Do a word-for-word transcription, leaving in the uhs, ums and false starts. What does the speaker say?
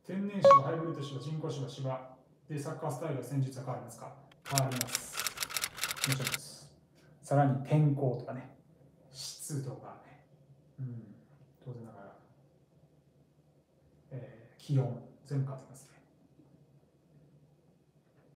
天然芝、ハイブリッド芝、人工芝、芝でサッカースタイルや戦術は変わりますか？変わります。もちろんです。さらに天候とかね、湿度がね、うん、当然ながら、えー、気温、全部変わってきますね。